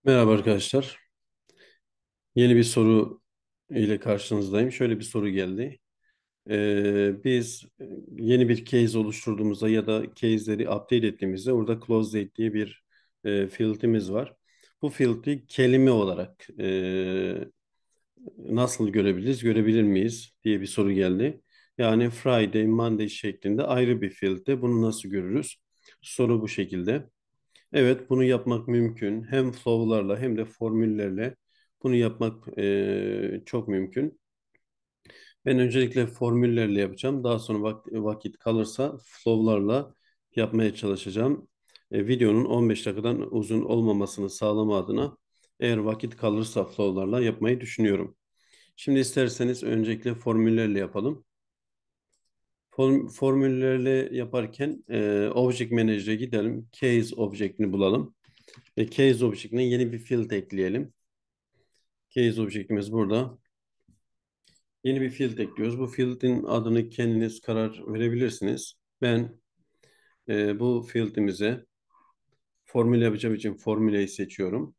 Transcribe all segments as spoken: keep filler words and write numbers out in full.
Merhaba arkadaşlar. Yeni bir soru ile karşınızdayım. Şöyle bir soru geldi. Ee, biz e, yeni bir case oluşturduğumuzda ya da case'leri update ettiğimizde orada close date diye bir e, field'imiz var. Bu field'i kelime olarak e, nasıl görebiliriz, görebilir miyiz diye bir soru geldi. Yani Friday, Monday şeklinde ayrı bir field'de bunu nasıl görürüz? Soru bu şekilde. Evet, bunu yapmak mümkün. Hem flow'larla hem de formüllerle bunu yapmak eee, çok mümkün. Ben öncelikle formüllerle yapacağım. Daha sonra vak- vakit kalırsa flow'larla yapmaya çalışacağım. E, videonun on beş dakikadan uzun olmamasını sağlama adına eğer vakit kalırsa flow'larla yapmayı düşünüyorum. Şimdi isterseniz öncelikle formüllerle yapalım. Form, formüllerle yaparken e, Object Manager'e gidelim. Case Object'ini bulalım. Ve case object'ine yeni bir field ekleyelim. Case object'imiz burada. Yeni bir field ekliyoruz. Bu field'in adını kendiniz karar verebilirsiniz. Ben e, bu field'imize formül yapacağım için formüleyi seçiyorum.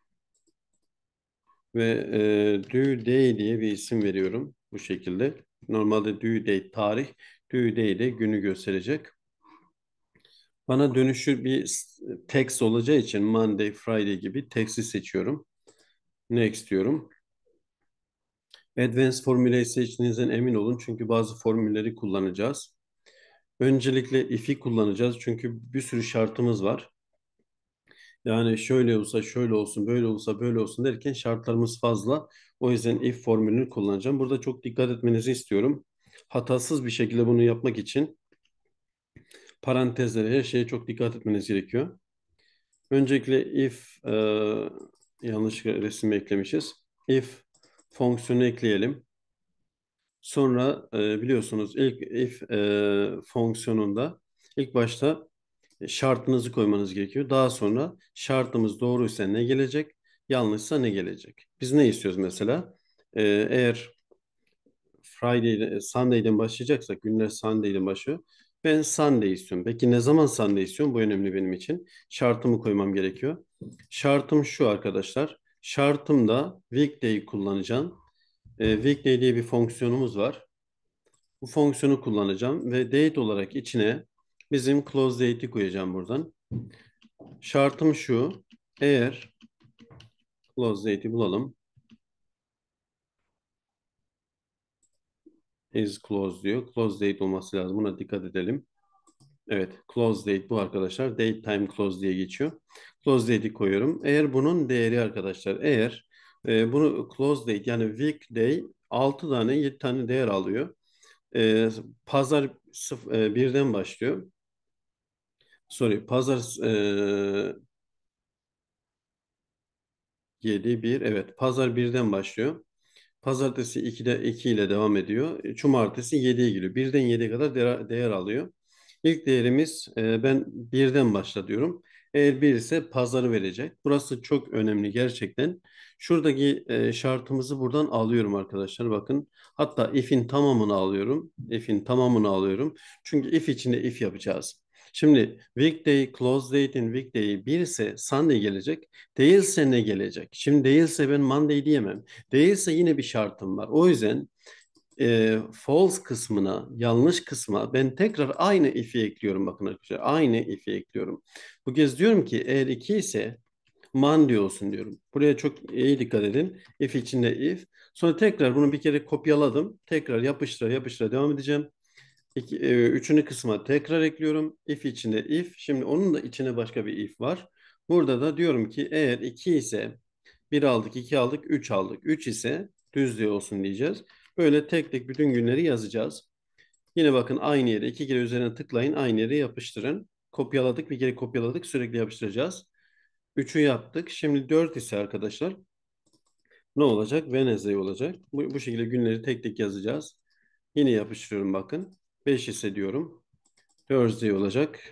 Ve e, due day diye bir isim veriyorum. Bu şekilde. Normalde due date tarih. Due day de günü gösterecek. Bana dönüşü bir s- text olacağı için Monday, Friday gibi text'i seçiyorum. Next diyorum. Advanced formüleyi seçtiğinizden emin olun çünkü bazı formülleri kullanacağız. Öncelikle if'i kullanacağız çünkü bir sürü şartımız var. Yani şöyle olsa şöyle olsun, böyle olsa böyle olsun derken şartlarımız fazla. O yüzden if formülünü kullanacağım. Burada çok dikkat etmenizi istiyorum. Hatasız bir şekilde bunu yapmak için parantezlere, her şeye çok dikkat etmeniz gerekiyor. Öncelikle if e, yanlış resim eklemişiz. If fonksiyonu ekleyelim. Sonra e, biliyorsunuz ilk if e, fonksiyonunda ilk başta şartınızı koymanız gerekiyor. Daha sonra şartımız doğruysa ne gelecek, yanlışsa ne gelecek. Biz ne istiyoruz mesela? E, eğer Friday'de, Sunday'den başlayacaksak, günler Sunday'den başlıyor. Ben Sunday istiyorum. Peki ne zaman Sunday istiyorum? Bu önemli benim için. Şartımı koymam gerekiyor. Şartım şu arkadaşlar. Şartımda weekday kullanacağım. E, weekday diye bir fonksiyonumuz var. Bu fonksiyonu kullanacağım ve date olarak içine bizim close date'i koyacağım buradan. Şartım şu. Eğer close date'i bulalım. Is close diyor. Close date olması lazım. Buna dikkat edelim. Evet, close date bu arkadaşlar. Date time close diye geçiyor. Close date'i koyuyorum. Eğer bunun değeri arkadaşlar, eğer e, bunu close date yani weekday altı tane yedi tane değer alıyor. E, pazar sıf- e, birden başlıyor. Sorry, pazar e, yedi, bir. Evet. Pazar birden başlıyor. Pazartesi ikide iki ile devam ediyor. E, Cumartesi yediye giriyor. Birden yediye kadar değer, değer alıyor. İlk değerimiz e, ben birden başla diyorum. Eğer bir ise pazarı verecek. Burası çok önemli gerçekten. Şuradaki e, şartımızı buradan alıyorum arkadaşlar. Bakın. Hatta if'in tamamını alıyorum. If'in tamamını alıyorum. Çünkü if içinde if yapacağız. Şimdi weekday, close date'in weekday'i bir ise Sunday gelecek. Değilse ne gelecek? Şimdi değilse ben Monday diyemem. Değilse yine bir şartım var. O yüzden e, false kısmına, yanlış kısma ben tekrar aynı if'i ekliyorum bakın arkadaşlar. Aynı if'i ekliyorum. Bu kez diyorum ki eğer iki ise Monday olsun diyorum. Buraya çok iyi dikkat edin. If içinde if. Sonra tekrar bunu bir kere kopyaladım. Tekrar yapıştıra yapıştıra devam edeceğim. İki, e, üçüncü kısma tekrar ekliyorum. If içinde if. Şimdi onun da içine başka bir if var. Burada da diyorum ki eğer iki ise bir aldık, iki aldık, üç aldık. Üç ise düzlüğü olsun diyeceğiz. Böyle tek tek bütün günleri yazacağız. Yine bakın aynı yere iki kere üzerine tıklayın. Aynı yere yapıştırın. Kopyaladık, bir kere kopyaladık. Sürekli yapıştıracağız. Üçü yaptık. Şimdi dört ise arkadaşlar ne olacak? Wednesday olacak. Bu, bu şekilde günleri tek tek yazacağız. Yine yapıştırıyorum bakın. Beş ise diyorum. Thursday olacak.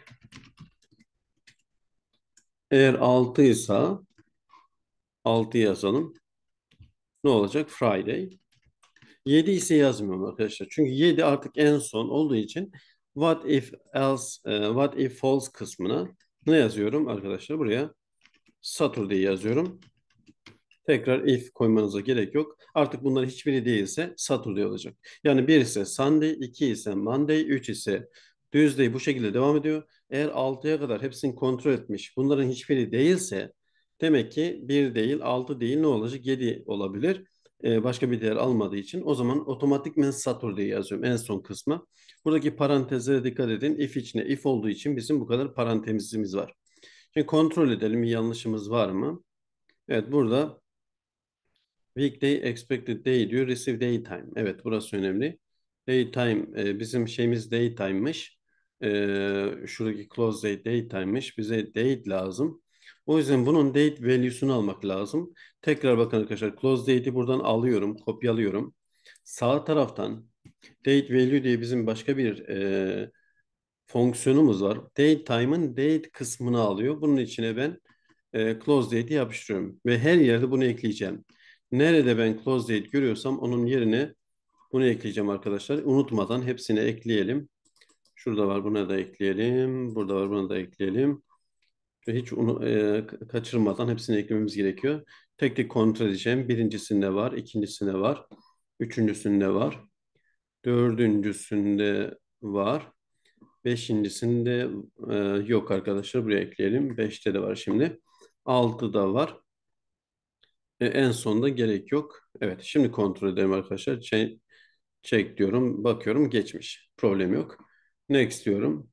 Eğer altı ise altı yazalım. Ne olacak? Friday. Yedi ise yazmıyorum arkadaşlar. Çünkü yedi artık en son olduğu için what if else, e, what if false kısmına ne yazıyorum arkadaşlar buraya? Saturday yazıyorum. Tekrar if koymanıza gerek yok. Artık bunların hiçbiri değilse Saturday olacak. Yani bir ise Sunday, iki ise Monday, üç ise Tuesday, bu şekilde devam ediyor. Eğer altıya kadar hepsini kontrol etmiş, bunların hiçbiri değilse demek ki bir değil, altı değil, ne olacak? Yedi olabilir. Ee, başka bir değer almadığı için o zaman otomatikmen Saturday yazıyorum en son kısma. Buradaki parantezlere dikkat edin. If içine if olduğu için bizim bu kadar parantezimiz var. Şimdi kontrol edelim, bir yanlışımız var mı? Evet, burada weekday expected day diyor. Receive daytime. Evet, burası önemli. Daytime e, bizim şeyimiz daytime'mış. E, şuradaki close date daytime'mış. Bize date lazım. O yüzden bunun date value'sunu almak lazım. Tekrar bakın arkadaşlar. Close date'i buradan alıyorum. Kopyalıyorum. Sağ taraftan date value diye bizim başka bir e, fonksiyonumuz var. Daytime'ın date kısmını alıyor. Bunun içine ben e, close date'i yapıştırıyorum. Ve her yerde bunu ekleyeceğim. Nerede ben close date görüyorsam onun yerine bunu ekleyeceğim arkadaşlar. Unutmadan hepsini ekleyelim. Şurada var, buna da ekleyelim. Burada var, buna da ekleyelim. Ve hiç unu, e, kaçırmadan hepsini eklememiz gerekiyor. Tek tek kontrol edeceğim. Birincisinde var, ikincisinde var, üçüncüsünde var, dördüncüsünde var. Beşincisinde e, yok arkadaşlar. Buraya ekleyelim. Beşte de var şimdi. Altıda var. E, en sonda gerek yok. Evet, şimdi kontrol edelim arkadaşlar. Check, check diyorum. Bakıyorum, geçmiş. Problem yok. Next diyorum.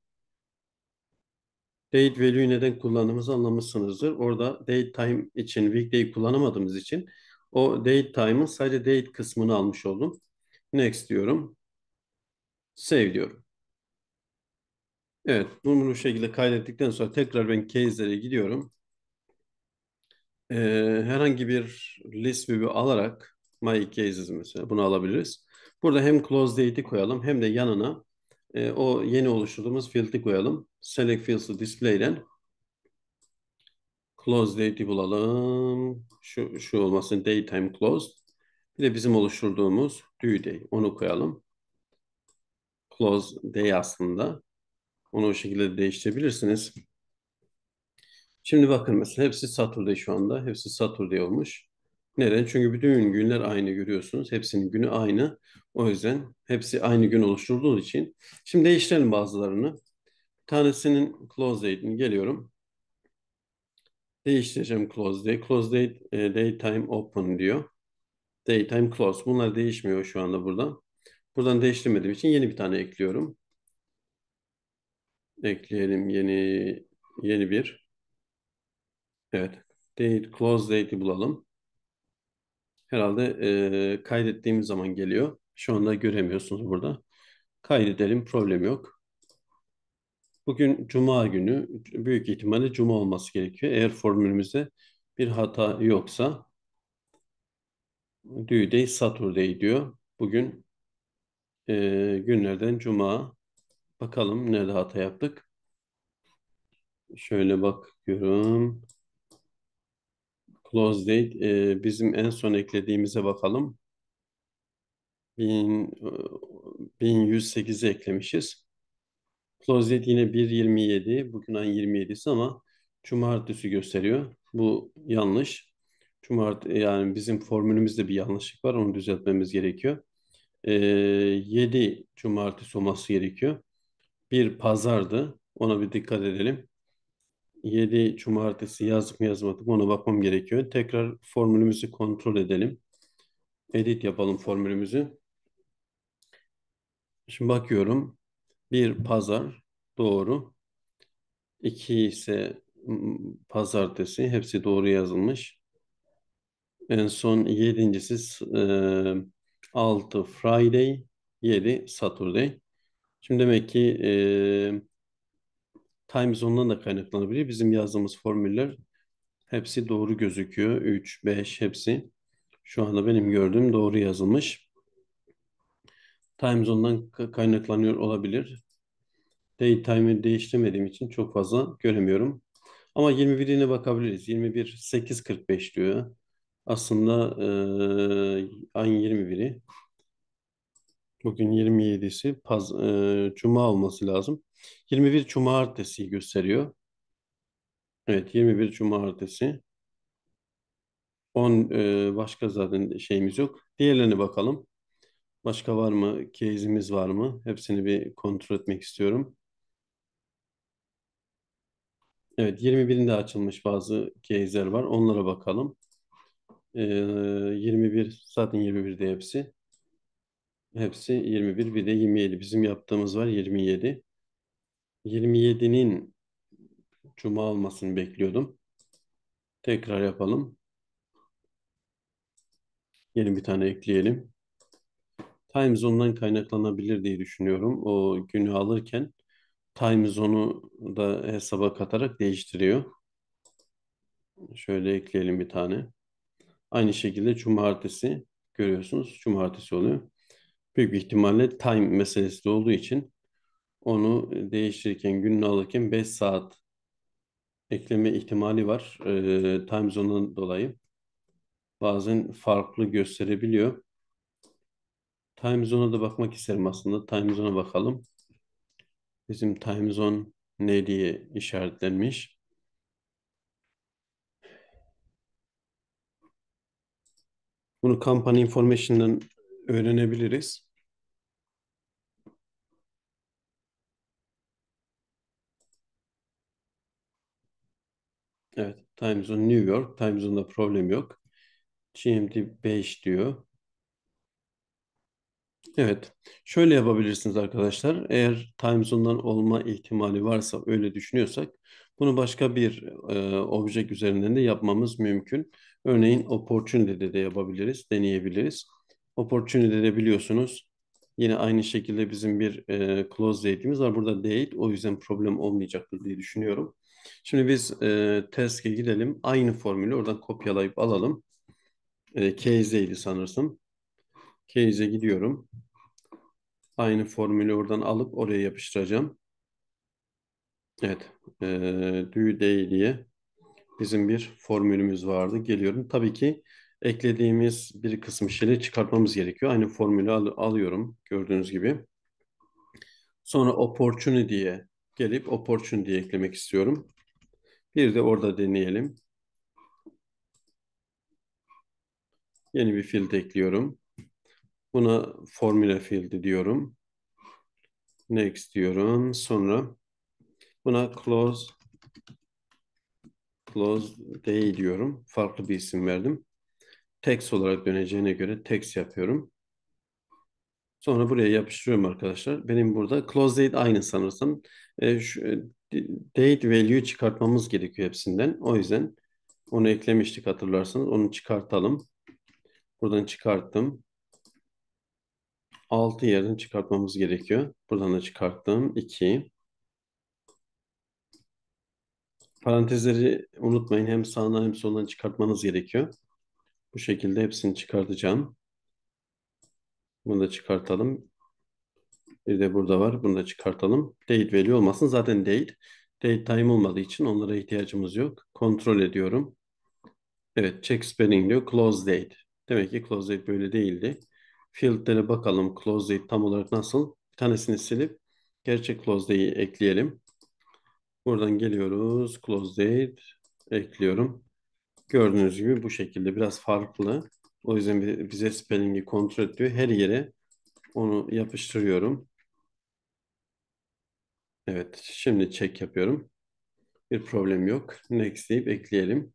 Date value'yu neden kullandığımızı anlamışsınızdır. Orada date time için weekday kullanamadığımız için o date time'ın sadece date kısmını almış oldum. Next diyorum. Save diyorum. Evet, bunu bu şekilde kaydettikten sonra tekrar ben case'lere gidiyorum. Ee, herhangi bir list view alarak my cases mesela bunu alabiliriz. Burada hem close date'i koyalım hem de yanına e, o yeni oluşturduğumuz field'i koyalım. Select fields display'den close date'i bulalım. Şu, şu olmasın, daytime closed. Bir de bizim oluşturduğumuz due day, onu koyalım. Close day aslında. Onu o şekilde değiştirebilirsiniz. Şimdi bakın mesela hepsi Saturday şu anda. Hepsi Saturday olmuş. Neden? Çünkü bütün günler aynı, görüyorsunuz. Hepsinin günü aynı. O yüzden hepsi aynı gün oluşturduğu için. Şimdi değiştirelim bazılarını. Bir tanesinin close date'ini geliyorum. Değiştireceğim close date. Close date e, daytime open diyor. Daytime close. Bunlar değişmiyor şu anda burada. Buradan değiştirmediğim için yeni bir tane ekliyorum. Ekleyelim yeni yeni bir. Evet. Date, close date'i bulalım. Herhalde e, kaydettiğimiz zaman geliyor. Şu anda göremiyorsunuz burada. Kaydedelim, problem yok. Bugün Cuma günü, büyük ihtimalle Cuma olması gerekiyor. Eğer formülümüzde bir hata yoksa due day Saturday diyor. Bugün e, günlerden Cuma. Bakalım nerede hata yaptık. Şöyle bakıyorum. Close date e, bizim en son eklediğimize bakalım. bin, bin yüz sekize eklemişiz. Close date yine bir yirmi yedi. Bugün ayın yirmi yedisi ama cumartesi gösteriyor. Bu yanlış. Cumartesi, yani bizim formülümüzde bir yanlışlık var. Onu düzeltmemiz gerekiyor. Ee, yedi cumartesi olması gerekiyor. Bir pazardı. Ona bir dikkat edelim. yedi cumartesi yazdık mı yazmadık mı ona bakmam gerekiyor. Tekrar formülümüzü kontrol edelim. Edit yapalım formülümüzü. Şimdi bakıyorum. Bir pazar doğru. iki ise mm, pazartesi. Hepsi doğru yazılmış. En son yedincisi e, altı Friday, yedi Saturday. Şimdi demek ki e, time zone'dan da kaynaklanabilir. Bizim yazdığımız formüller hepsi doğru gözüküyor. üç, beş hepsi. Şu anda benim gördüğüm doğru yazılmış. Time zone'dan ka- kaynaklanıyor olabilir. Daytime'ı değiştirmediğim için çok fazla göremiyorum. Ama yirmi birine bakabiliriz. yirmi bir sekiz kırk beş diyor. Aslında eee ayın yirmi biri. Bugün yirmi yedisi. Paz, eee, Cuma olması lazım. yirmi bir Cumartesi gösteriyor. Evet, yirmi bir cumartesi. on e, başka zaten şeyimiz yok. Diğerlerine bakalım. Başka var mı? Case'imiz var mı? Hepsini bir kontrol etmek istiyorum. Evet, yirmi birinde açılmış bazı case'ler var. Onlara bakalım. Ee, yirmi bir zaten yirmi birde hepsi. Hepsi yirmi bir, bir de yirmi yedi. Bizim yaptığımız var yirmi yedi. yirmi yedinin cuma olmasını bekliyordum. Tekrar yapalım. Yeni bir tane ekleyelim. Time zone'dan kaynaklanabilir diye düşünüyorum. O günü alırken time zone'u da hesaba katarak değiştiriyor. Şöyle ekleyelim bir tane. Aynı şekilde cumartesi görüyorsunuz. Cumartesi oluyor. Büyük bir ihtimalle time meselesi de olduğu için onu değiştirirken, gününü alırken beş saat ekleme ihtimali var. Ee, time zone'dan dolayı. Bazen farklı gösterebiliyor. Time zone'a da bakmak isterim aslında. Time zone'a bakalım. Bizim time zone ne diye işaretlenmiş. Bunu company information'dan öğrenebiliriz. Evet, time zone New York. Time zone'da problem yok. G M T beş diyor. Evet. Şöyle yapabilirsiniz arkadaşlar. Eğer time zone'dan olma ihtimali varsa öyle düşünüyorsak bunu başka bir e, object üzerinden de yapmamız mümkün. Örneğin opportunity'de de yapabiliriz, deneyebiliriz. Opportunity'de biliyorsunuz yine aynı şekilde bizim bir e, close date'imiz var. Burada date, o yüzden problem olmayacaktır diye düşünüyorum. Şimdi biz e, task'e gidelim. Aynı formülü oradan kopyalayıp alalım. E, case'deydi sanırsam. Case'e gidiyorum. Aynı formülü oradan alıp oraya yapıştıracağım. Evet. Ee, due day diye bizim bir formülümüz vardı. Geliyorum. Tabii ki eklediğimiz bir kısım şeyleri çıkartmamız gerekiyor. Aynı formülü al- alıyorum gördüğünüz gibi. Sonra opportunity'ye gelip opportunity'ye eklemek istiyorum. Bir de orada deneyelim. Yeni bir field ekliyorum. Buna formula field diyorum. Next diyorum. Sonra buna close close day diyorum. Farklı bir isim verdim. Text olarak döneceğine göre text yapıyorum. Sonra buraya yapıştırıyorum arkadaşlar. Benim burada close date aynı sanırsam. E, şu, e, date value çıkartmamız gerekiyor hepsinden. O yüzden onu eklemiştik hatırlarsanız. Onu çıkartalım. Buradan çıkarttım. Altı yerden çıkartmamız gerekiyor. Buradan da çıkarttım. iki. Parantezleri unutmayın. Hem sağından hem soldan çıkartmanız gerekiyor. Bu şekilde hepsini çıkartacağım. Bunu da çıkartalım. Bir de burada var. Bunu da çıkartalım. Date value olmasın. Zaten date. Date time olmadığı için onlara ihtiyacımız yok. Kontrol ediyorum. Evet, check spelling diyor. Close date. Demek ki close date böyle değildi. Field'lere bakalım. Close date tam olarak nasıl? Bir tanesini silip gerçek close date'i ekleyelim. Buradan geliyoruz. Close date ekliyorum. Gördüğünüz gibi bu şekilde biraz farklı. O yüzden bi- bize spelling'i kontrol ediyor. Her yere onu yapıştırıyorum. Evet, şimdi check yapıyorum. Bir problem yok. Next deyip ekleyelim.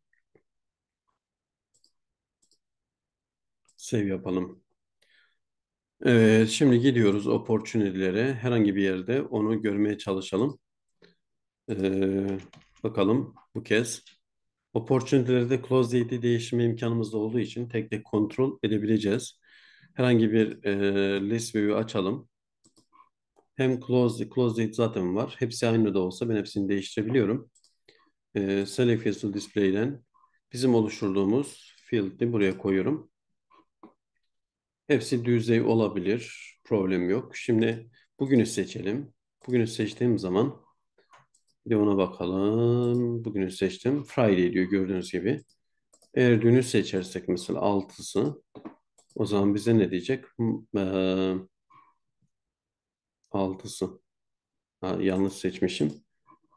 Save yapalım. Evet, şimdi gidiyoruz opportunity'lere. Herhangi bir yerde onu görmeye çalışalım. Ee, bakalım bu kez. Opportunity'lerde close date'i değiştirme imkanımız da olduğu için tek tek kontrol edebileceğiz. Herhangi bir e, list view açalım. Hem close, close date zaten var. Hepsi aynı da olsa ben hepsini değiştirebiliyorum. Ee, Select Fields Display'den bizim oluşturduğumuz field'i buraya koyuyorum. Hepsi düzey olabilir. Problem yok. Şimdi bugünü seçelim. Bugünü seçtiğim zaman bir de ona bakalım. Bugünü seçtim. Friday diyor gördüğünüz gibi. Eğer dünü seçersek mesela altısı o zaman bize ne diyecek? Hmm, eee, altısı. Ha, yanlış seçmişim.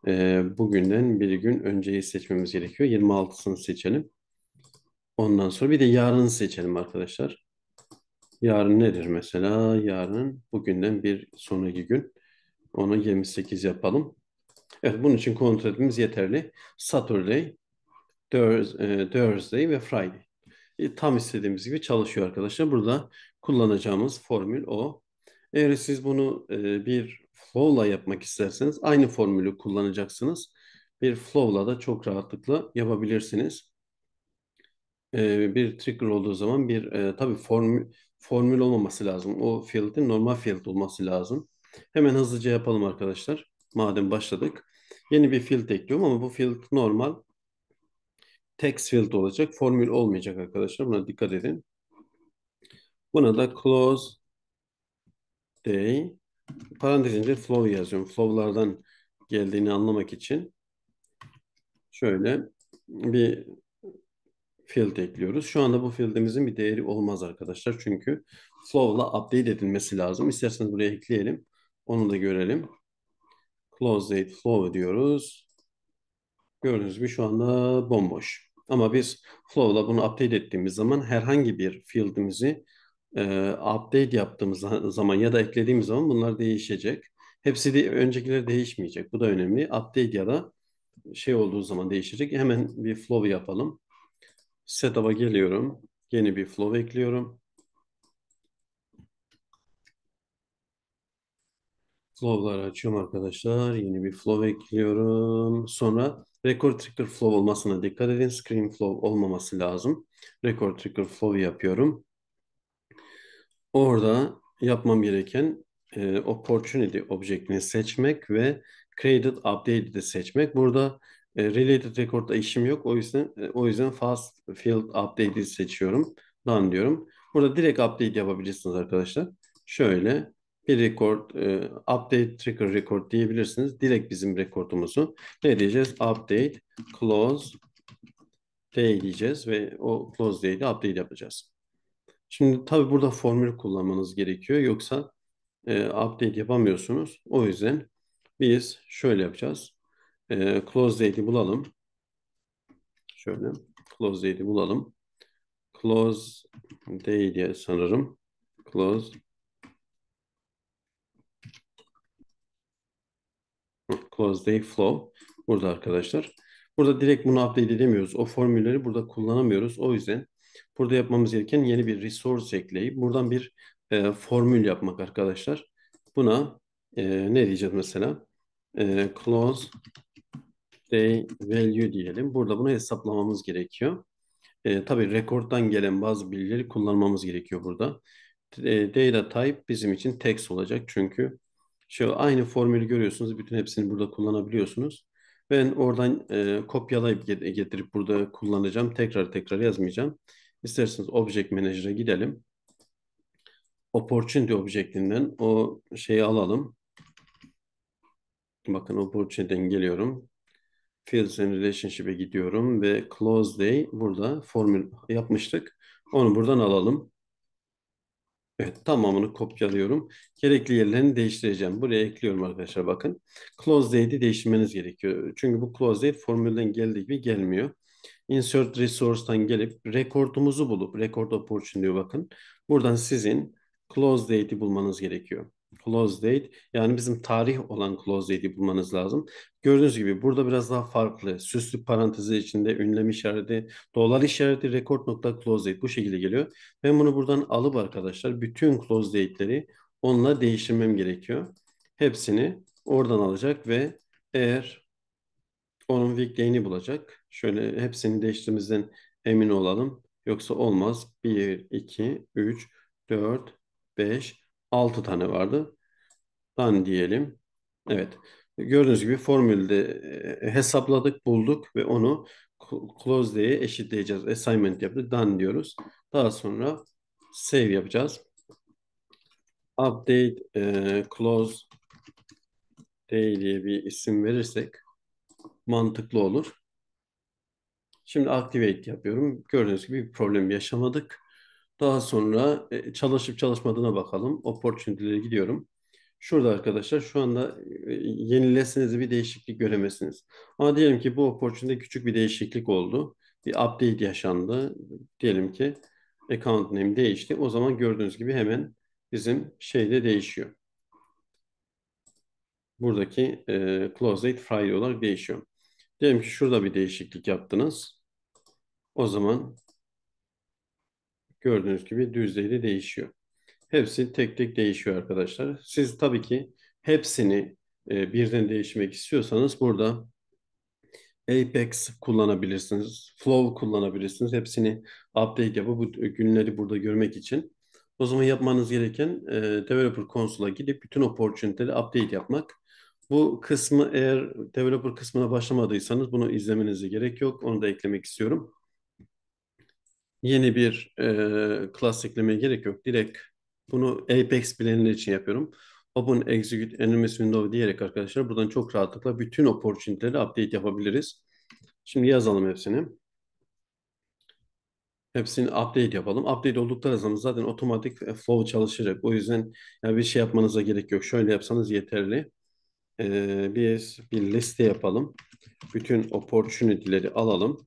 E, bugünden bir gün önceyi seçmemiz gerekiyor. yirmi altısını seçelim. Ondan sonra bir de yarını seçelim arkadaşlar. Yarın nedir mesela? Yarın bugünden bir sonraki gün. Onu yirmi sekiz yapalım. Evet, bunun için kontrol etmemiz yeterli. Saturday, Thurs- e, Thursday ve Friday. E, Tam istediğimiz gibi çalışıyor arkadaşlar. Burada kullanacağımız formül o. Eğer siz bunu e, bir flow'la yapmak isterseniz aynı formülü kullanacaksınız. Bir flow'la da çok rahatlıkla yapabilirsiniz. E, bir trigger olduğu zaman bir e, tabii formül, formül olmaması lazım. O field'in normal field olması lazım. Hemen hızlıca yapalım arkadaşlar. Madem başladık. Yeni bir field ekliyorum ama bu field normal text field olacak. Formül olmayacak arkadaşlar. Buna dikkat edin. Buna da close day parantez içinde flow yazıyorum. Flow'lardan geldiğini anlamak için şöyle bir field ekliyoruz. Şu anda bu field'imizin bir değeri olmaz arkadaşlar. Çünkü flow'la update edilmesi lazım. İsterseniz buraya ekleyelim. Onu da görelim. Close date flow diyoruz. Gördüğünüz gibi şu anda bomboş. Ama biz Flow'la bunu update ettiğimiz zaman herhangi bir field'imizi e, update yaptığımız zaman ya da eklediğimiz zaman bunlar değişecek. Hepsi de öncekiler değişmeyecek. Bu da önemli. Update ya da şey olduğu zaman değişecek. Hemen bir flow yapalım. Setup'a geliyorum. Yeni bir flow ekliyorum. Flow'ları açıyorum arkadaşlar. Yeni bir flow ekliyorum. Sonra record trigger flow olmasına dikkat edin. Screen flow olmaması lazım. Record trigger flow yapıyorum. Orada yapmam gereken e, opportunity object'ini seçmek ve created updated'i seçmek. Burada e, related record'da işim yok. O yüzden e, o yüzden fast field update'i seçiyorum. Done diyorum. Burada direkt update yapabilirsiniz arkadaşlar. Şöyle bir record e, update trigger record diyebilirsiniz. Direkt bizim rekordumuzu ne diyeceğiz? Update close day diyeceğiz ve o close day'de update yapacağız. Şimdi tabii burada formül kullanmanız gerekiyor. Yoksa e, update yapamıyorsunuz. O yüzden biz şöyle yapacağız. E, close date'i bulalım. Şöyle close date'i bulalım. Close day diye sanırım. Close, close day flow. Burada arkadaşlar. Burada direkt bunu update edemiyoruz. O formülleri burada kullanamıyoruz. O yüzden burada yapmamız gereken yeni bir resource ekleyip buradan bir e, formül yapmak arkadaşlar. Buna e, ne diyeceğiz mesela? E, close day value diyelim. Burada bunu hesaplamamız gerekiyor. E, tabii rekorddan gelen bazı bilgileri kullanmamız gerekiyor burada. E, data type bizim için text olacak. Çünkü şu aynı formülü görüyorsunuz. Bütün hepsini burada kullanabiliyorsunuz. Ben oradan e, kopyalayıp get- getirip burada kullanacağım. Tekrar tekrar yazmayacağım. İsterseniz Object Manager'a gidelim. Opportunity objectinden o şeyi alalım. Bakın Opportunity'den geliyorum. Fields and Relationship'e gidiyorum ve Close Day burada formül yapmıştık. Onu buradan alalım. Evet, tamamını kopyalıyorum. Gerekli yerlerini değiştireceğim. Buraya ekliyorum arkadaşlar, bakın. Close date'i değiştirmeniz gerekiyor. Çünkü bu close date formülden geldiği gibi gelmiyor. Insert resource'tan gelip rekordumuzu bulup record opportunity bakın. Buradan sizin close date'i bulmanız gerekiyor. Close date yani bizim tarih olan close date'i bulmanız lazım. Gördüğünüz gibi burada biraz daha farklı. Süslü parantezi içinde ünlem işareti, dolar işareti, record nokta close date bu şekilde geliyor. Ben bunu buradan alıp arkadaşlar bütün close date'leri onunla değiştirmem gerekiyor. Hepsini oradan alacak ve eğer onun weekly'ini bulacak. Şöyle hepsini değiştirdiğimizden emin olalım. Yoksa olmaz. Bir, iki, üç, dört, beş, altı tane vardı. Done diyelim. Evet. Gördüğünüz gibi formülde e, hesapladık, bulduk ve onu cl- close diye eşitleyeceğiz. Assignment yaptık. Done diyoruz. Daha sonra save yapacağız. Update e, close day diye bir isim verirsek mantıklı olur. Şimdi activate yapıyorum. Gördüğünüz gibi bir problem yaşamadık. Daha sonra e, çalışıp çalışmadığına bakalım. Opportunity'lere gidiyorum. Şurada arkadaşlar şu anda e, yenileseniz de bir değişiklik göremezsiniz. Ama diyelim ki bu opportunity'de küçük bir değişiklik oldu. Bir update yaşandı. Diyelim ki account name değişti. O zaman gördüğünüz gibi hemen bizim şeyde değişiyor. Buradaki e, close date Friday olarak değişiyor. Diyelim ki şurada bir değişiklik yaptınız. O zaman gördüğünüz gibi Tuesday'de değişiyor. Hepsi tek tek değişiyor arkadaşlar. Siz tabii ki hepsini e, birden değişmek istiyorsanız burada Apex kullanabilirsiniz. Flow kullanabilirsiniz. Hepsini update yapıp bu günleri burada görmek için. O zaman yapmanız gereken e, Developer Console'a gidip bütün opportunity'leri update yapmak. Bu kısmı eğer developer kısmına başlamadıysanız bunu izlemenize gerek yok. Onu da eklemek istiyorum. Yeni bir e, class eklemeye gerek yok. Direkt bunu Apex bilenler için yapıyorum. Open Execute Enemies Window diyerek arkadaşlar buradan çok rahatlıkla bütün opportunity'leri update yapabiliriz. Şimdi yazalım hepsini. Hepsini update yapalım. Update oldukları zaman zaten otomatik e, flow çalışacak. O yüzden yani bir şey yapmanıza gerek yok. Şöyle yapsanız yeterli. Ee, biz bir liste yapalım. Bütün opportunity'leri alalım.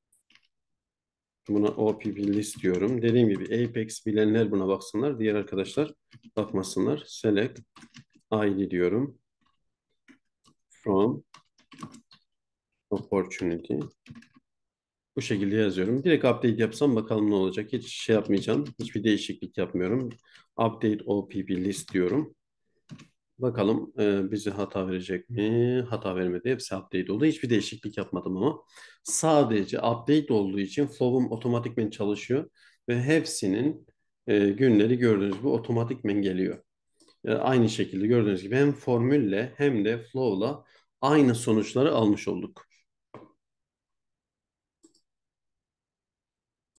Buna O P P list diyorum. Dediğim gibi Apex bilenler buna baksınlar. Diğer arkadaşlar bakmasınlar. Select I D diyorum. From opportunity. Bu şekilde yazıyorum. Direkt update yapsam bakalım ne olacak. Hiç şey yapmayacağım. Hiçbir değişiklik yapmıyorum. Update O P P list diyorum. Bakalım e, bize hata verecek mi? Hata vermedi. Hepsi update oldu. Hiçbir değişiklik yapmadım ama. Sadece update olduğu için flow'um otomatikmen çalışıyor. Ve hepsinin e, günleri gördüğünüz gibi otomatikmen geliyor. E, aynı şekilde gördüğünüz gibi hem formülle hem de flow'la aynı sonuçları almış olduk.